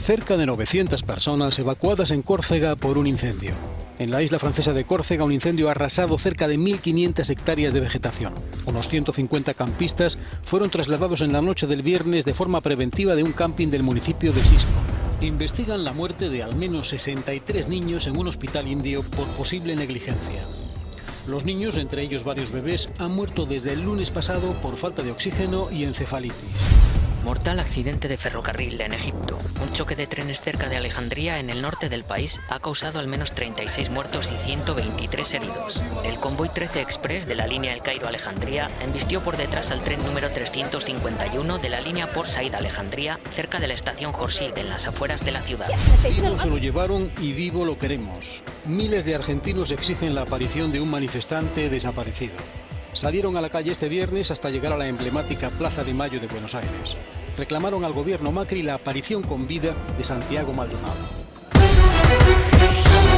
Cerca de 900 personas evacuadas en Córcega por un incendio. En la isla francesa de Córcega, un incendio ha arrasado cerca de 1.500 hectáreas de vegetación. Unos 150 campistas fueron trasladados en la noche del viernes de forma preventiva de un camping del municipio de Sisco. Investigan la muerte de al menos 63 niños en un hospital indio por posible negligencia. Los niños, entre ellos varios bebés, han muerto desde el lunes pasado por falta de oxígeno y encefalitis. Mortal accidente de ferrocarril en Egipto. Un choque de trenes cerca de Alejandría, en el norte del país, ha causado al menos 36 muertos y 123 heridos. El convoy 13 Express de la línea El Cairo-Alejandría embistió por detrás al tren número 351 de la línea Port Said-Alejandría, cerca de la estación Jorsid, en las afueras de la ciudad. Vivo se lo llevaron y vivo lo queremos. Miles de argentinos exigen la aparición de un manifestante desaparecido. Salieron a la calle este viernes hasta llegar a la emblemática Plaza de Mayo de Buenos Aires. Reclamaron al gobierno Macri la aparición con vida de Santiago Maldonado.